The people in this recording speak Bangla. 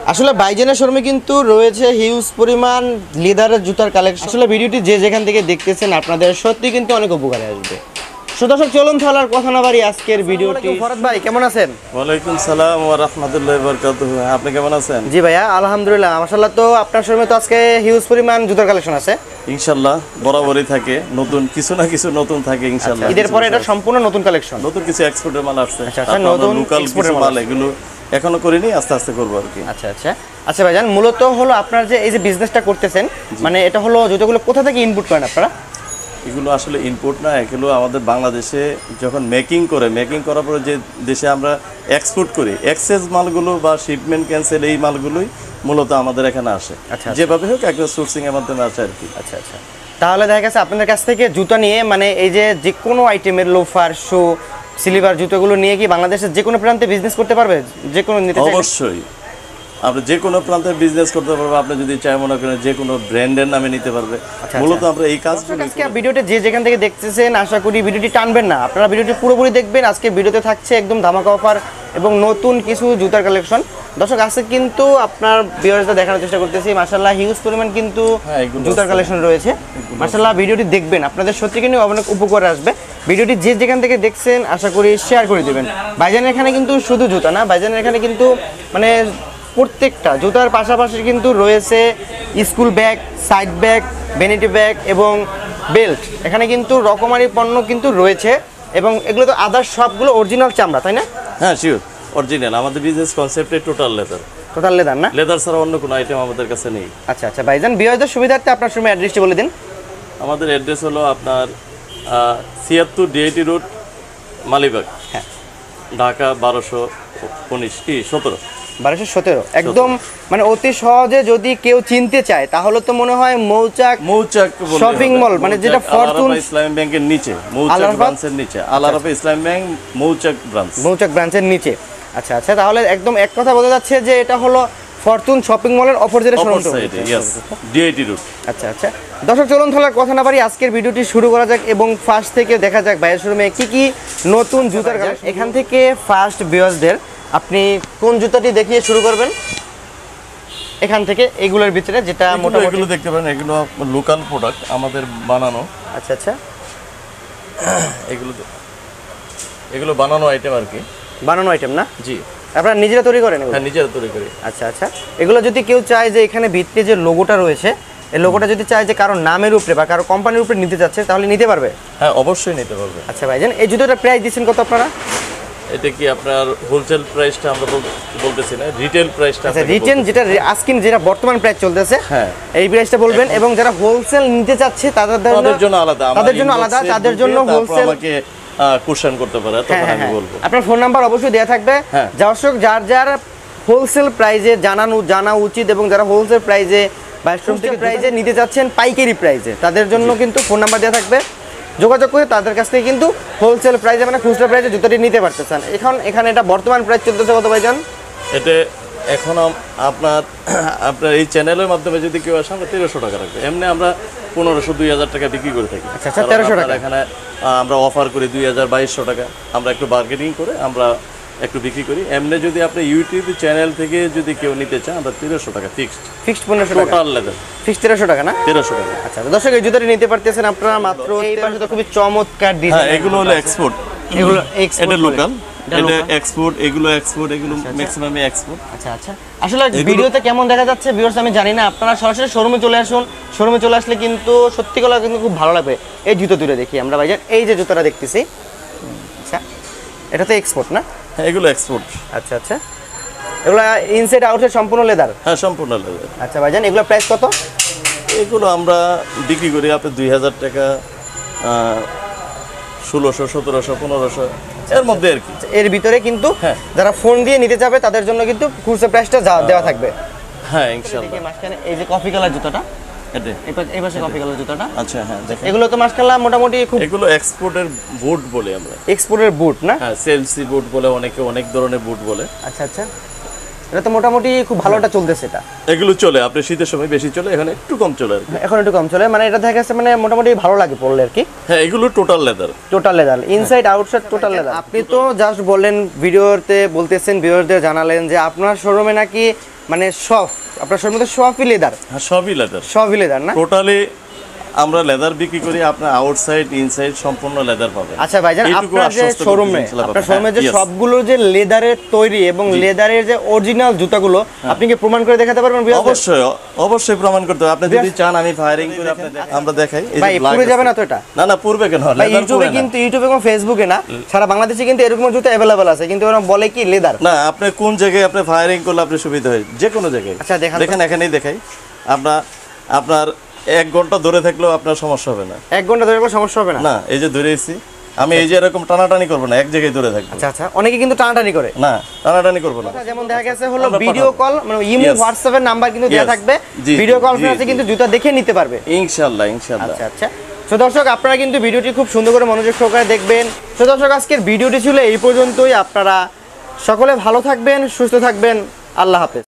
আসলে বাইজেনের শোরুমে কিন্তু রয়েছে হিউজ পরিমাণ লেদারের জুতার কালেকশন। আসলে ভিডিওটি যে যেখান থেকে দেখতেছেন আপনাদের সত্যি কিন্তু অনেক উপকারে আসবে। দর্শক চলুন তাহলে আর কথা না বাড়ি আজকের ভিডিওটি। ফরহাদ ভাই কেমন আছেন? ওয়ালাইকুম সালাম ওয়া রাহমাতুল্লাহি ওয়া বারাকাতুহু। আপনি কেমন আছেন? জি ভাইয়া আলহামদুলিল্লাহ। মাশাআল্লাহ। তো আপনার শোরুমে তো আজকে হিউজ পরিমাণ জুতার কালেকশন আছে। ইনশাআল্লাহ বরাবরই থাকে, নতুন কিছু না কিছু নতুন থাকে ইনশাআল্লাহ। ঈদের পরে এটা সম্পূর্ণ নতুন কালেকশন, নতুন কিছু এক্সপোর্টের মাল আসছে। আচ্ছা, নতুন লোকাল কিছু মাল এগুলো এখনো করিনি, আস্তে আস্তে করব আর কি। আচ্ছা আচ্ছা আচ্ছা ভাইজান, মূলত হলো আপনার যে এই যে বিজনেসটা করতেছেন, মানে এটা হলো জুতোগুলো কোথা থেকে ইনপুট করেন আপনারা? এগুলো আসলে ইনপুট না, এগুলো আমাদের বাংলাদেশে যখন মেকিং করার পরে যে দেশে আমরা এক্সপোর্ট করি, এক্সেস মালগুলো বা শিপমেন্ট ক্যান্সেল এই মালগুলোই মূলত আমাদের এখানে আসে। আচ্ছা, যেভাবে হোক একটা সোর্সিং এর মাধ্যমে আসে আর কি। আচ্ছা আচ্ছা, তাহলে দেখা গেছে আপনাদের কাছ থেকে জুতা নিয়ে মানে এই যে যে কোনো আইটেমের লোফার, শু, সিলিভার জুতোগুলো নিয়ে কি বাংলাদেশের যে কোনো প্রান্তে বিজনেস করতে পারবে? যে কোনো নিতে চাইলে অবশ্যই আপনি যে কোনো প্রান্তে বিজনেস করতে পারবে। আপনি যদি চাই মনে করেন যে কোনো ব্র্যান্ডের নামে নিতে পারবে। মূলত আমরা এই কাজগুলো আজকে ভিডিওতে যে যেখান থেকে দেখতেছেন আশা করি ভিডিওটি টানবেন না, আপনারা ভিডিওটি পুরোপুরি দেখবেন। আজকে ভিডিওতে থাকছে একদম ধামাকা অফার এবং নতুন কিছু জুতার কালেকশন। দর্শক আজকে কিন্তু আপনার ভিউয়ার্সদের দেখানোর চেষ্টা করতেছি, মাশাআল্লাহ হিউজ পরিমাণ কিন্তু জুতার কালেকশন রয়েছে। মাশাআল্লাহ ভিডিওটি দেখবেন, আপনাদের সত্যি কিন্তু অনেক উপকার আসবে। ভিডিওটি যে যেখান থেকে দেখছেন আশা করি শেয়ার করে দেবেন। ভাইজানের এখানে কিন্তু শুধু জুতা না, ভাইজানের এখানে কিন্তু মানে প্রত্যেকটা জুতার পাশাপাশি কিন্তু রয়েছে school bag, side bag, vanity bag এবং বেল্ট। এখানে কিন্তু রকমারি পণ্য কিন্তু রয়েছে এবং এগুলো তো আদার্স সবগুলো অরিজিনাল চামড়া, তাই না? হ্যাঁ শিওর অরিজিনাল। আমাদের বিজনেস কনসেপ্টে টোটাল লেদার। টোটাল লেদার না? লেদার ছাড়া অন্য কোনো আইটেম আমাদের কাছে নেই। আচ্ছা আচ্ছা ভাইজান, ভিউয়ারদের সুবিধার্থে আপনার শোরুমের অ্যাড্রেসটি বলে দিন। আমাদের অ্যাড্রেস হলো আপনার ৭৬ ডিআইটি রোড, মালিবাগ, হ্যাঁ, ঢাকা ১২১৯ ১২১৭। একদম মানে অতি সহজে যদি কেউ চিনতে চায় তাহলে তো মনে হয় মৌচাক শপিং মল, মানে যেটা ফরচুন ইসলামী ব্যাংকের নিচে, মৌচাক ব্রাঞ্চের নিচে, আল আরাফা ইসলামী ব্যাংক মৌচাক ব্রাঞ্চের নিচে। আচ্ছা আচ্ছা, তাহলে একদম এক কথা বোঝা যাচ্ছে যে এটা হলো ফরচুন শপিং মলের অপোজিটে শোরুম। DIT road. আচ্ছা আচ্ছা দর্শক চলুন তাহলে কথা না পারি আজকের ভিডিওটি শুরু করা যাক এবং ফার্স্ট থেকে দেখা যাক ভাইয়ের শোরুমে কি কি নতুন জুতার কালেকশন। এখান থেকে ফার্স্ট ভিউয়ার্সদের আপনি কোন জুতাটি দেখিয়ে শুরু করবেন? এখান থেকে এগুলোর ভিতরে যেটা মোটামুটি এগুলো দেখতে পারেন, এগুলো লোকাল প্রোডাক্ট আমাদের বানানো। আচ্ছা আচ্ছা, এগুলো বানানো আইটেম আর কি। বানানো আইটেম না? জি। আপনারা নিজেরা তৈরি করেন? হ্যাঁ, নিজেরা তৈরি করি। আচ্ছা আচ্ছা, এগুলো যদি কেউ চায় যে এখানে ভিতরে যে লোগোটা রয়েছে, এই লোগোটা যদি চায় যে কারো নামের উপরে বা কারো কোম্পানির উপরে নিতে যাচ্ছে তাহলে নিতে পারবে? হ্যাঁ অবশ্যই নিতে পারবে। আচ্ছা ভাইজান, এই জুতোটার প্রাইস দিচ্ছেন কত আপনারা? এটা কি আপনার হোলসেল প্রাইসটা আমরা বলতেছি না, রিটেল প্রাইসটা। আচ্ছা, রিটেল যেটা আজকে যেটা বর্তমান প্রাইস চলতেছে, হ্যাঁ এই প্রাইসটা বলবেন। এবং যারা হোলসেল নিতে চাচ্ছে তাদের জন্য আলাদা, তাদের জন্য হোলসেল আমাকে কোশ্চেন করতে পারে, তখন আমি বলবো। আপনার ফোন নাম্বার অবশ্যই দেয়া থাকবে। দর্শক যার হোলসেল প্রাইসে জানা উচিত এবং যারা হোলসেল প্রাইসে বা স্টোর প্রাইসে নিতে চাচ্ছেন পাইকারি প্রাইসে, তাদের জন্য কিন্তু ফোন নাম্বার দেওয়া থাকবে। যোগাযোগ করে তাদের কাছ থেকে কিন্তু হোলসেল প্রাইসে মানে খুচরা প্রাইসে জুতাটি নিতে পারতেছেন। এখানে এটা বর্তমান প্রাইস চলতেছে কত ভাইজান? এটা এখন আপনার এই চ্যানেলের মাধ্যমে যদি কেউ আসে আমরা ১৩০০ টাকা রাখবো। এমনি আমরা ১৫০০ ২০০০ টাকা বিক্রি করে থাকি। আচ্ছা, ১৩০০ টাকা। এখানে আমরা অফার করি ২০০০-২২০০ টাকা। আমরা একটু বার্গেনিং করে আমরা একটু বিক্রি করি। এমনি যদি আপনি ইউটিউব চ্যানেল থেকে যদি কেউ নিতে চান আমরা ১৩০০ টাকা ফিক্সড ১৫০০ টাকা টোটাল লেদার। ফিক্সড ১৩০০ টাকা না? ১৩০০ টাকা। আচ্ছা দর্শক, এই জুতাটি নিতে পারতেছেন আপনারা মাত্র। এই পাশে তো খুবই চমৎকার ডিজাইন। হ্যাঁ, এগুলো হলো এক্সপোর্ট, এগুলো এটা লোকাল, এটা এক্সপোর্ট, এগুলো ম্যাক্সিমাম এক্সপোর্ট। আচ্ছা আচ্ছা, আসলে ভিডিওতে কেমন দেখা যাচ্ছে ভিউয়ার্স আমি জানি না, আপনারা সরাসরি শোরুমে চলে আসুন। শোরুমে চলে আসলে কিন্তু সত্যি কথা কিন্তু খুব ভালো লাগবে। এই জুতো দুটো দেখি আমরা ভাইজান, এই যে জুতোটা দেখতেছি, আচ্ছা এটা তো এক্সপোর্ট না? হ্যাঁ, এগুলো এক্সপোর্ট। আচ্ছা আচ্ছা, এগুলো ইনসাইড আউটসাইড সম্পূর্ণ লেদার? হ্যাঁ, সম্পূর্ণ লেদার। আচ্ছা ভাইজান, এগুলো প্রাইস কত? এগুলো আমরা বিক্রি করি আপনি ২০০০ টাকা, ১৬০০, ১৭০০, ১৫০০ এর মধ্যে আর কি। এর ভিতরে কিন্তু যারা ফোন দিয়ে নিতে যাবে তাদের জন্য কিন্তু খুচরা প্রাইসটা দেওয়া থাকবে। হ্যাঁ ইনশাআল্লাহ। মাঝখানে এই যে কফি কালার জুতোটা, এই পাশে কফি কালার জুতোটা। আচ্ছা হ্যাঁ, দেখেন এগুলো তো মাশাআল্লাহ মোটামুটি খুব, এগুলো এক্সপোর্টের বুট বলে আমরা। এক্সপোর্টের বুট না? হ্যাঁ, সেলসি বুট বলে, অনেকে অনেক ধরনের বুট বলে। আচ্ছা আচ্ছা, এটা তো মোটামুটি খুব ভালোটা চলতেছে। এটা এগুলো চলে, আপনি শীতের সময় বেশি চলে, এখন একটু কম চলে আর কি। এখন একটু কম চলে, মানে এটা দেখা গেছে মানে মোটামুটি ভালো লাগে পরলে আর কি। হ্যাঁ, এগুলো total leather, inside outside total leather. আপনি তো জাস্ট বললেন ভিডিওতে বলতেছেন, ভিউয়ারদের জানালেন যে আপনার শোরুমে নাকি মানে সফট, আপনার শোরুমের মধ্যে সবই লেদার? হ্যাঁ, সবই লেদার। সবই লেদার না? টোটালি আমরা লেদার বিক্রি করি, আপনার আউটসাইড ইনসাইড সম্পূর্ণ লেদার পাবেন। আচ্ছা ভাইজান, এইটুকু আপনার যে আশ্বস্ত করতে শোরুমে, ইনশাআল্লাহ আপনার পাবেন। শোরুমে যে হ্যাঁ, yes। সবগুলো যে লেদারের তৈরি এবং লেদারের যে অরিজিনাল জুতাগুলো আপনি কি প্রমাণ করে দেখাতে পারবেন ভিউয়ারদের? অবশ্যই অবশ্যই প্রমাণ করতে হবে। আপনি যদি চান আমি ফায়ারিং করে আমরা দেখাই। এই যে ভাই black পুরো আছে। যাবে না তো এটা? না না, পূর্বে কেন, ভাই লেদার ইউটিউবে পুরে না। কিন্তু, ইউটিউবে এবং ফেসবুকে না, সারা বাংলাদেশে কিন্তু এরকম জুতা অ্যাভেলেবল আছে, কিন্তু ওরা বলে কি লেদার। না, আপনি কোন জায়গায় আপনি ফায়ারিং করলে আপনি সুবিধা হয়, যে কোনো জায়গায়। আচ্ছা, দেখান তো। দেখেন এখানেই দেখাই। আপনার 1 ঘন্টা ধরে থাকলেও আপনার সমস্যা হবে না। 1 ঘন্টা ধরে কোনো সমস্যা হবে না? না, এই যে ধরেছি আমি, এই যে এরকম টানাটানি করবো না, এক জায়গায় ধরে থাকবো। আচ্ছা আচ্ছা, অনেকে কিন্তু টানাটানি করে। না, টানাটানি করবো না। যেমন দেখা গেছে হলো আমরা ভিডিও পাঠাবো। কল, মানে ইমো Yes. হোয়াটসঅ্যাপের নাম্বার কিন্তু দেওয়া Yes. থাকবে, জি, ভিডিও জি, কনফারেন্সে জি, কিন্তু জি। জুতা দেখে নিতে পারবে। ইনশাআল্লাহ ইনশাআল্লাহ। আচ্ছা আচ্ছা, তো দর্শক আপনারা কিন্তু ভিডিওটি খুব সুন্দর করে মনোযোগ সহকারে দেখবেন। তো দর্শক আজকের ভিডিওটি ছিল এই পর্যন্তই। আপনারা সকলে ভালো থাকবেন, সুস্থ থাকবেন, আল্লাহ হাফেজ।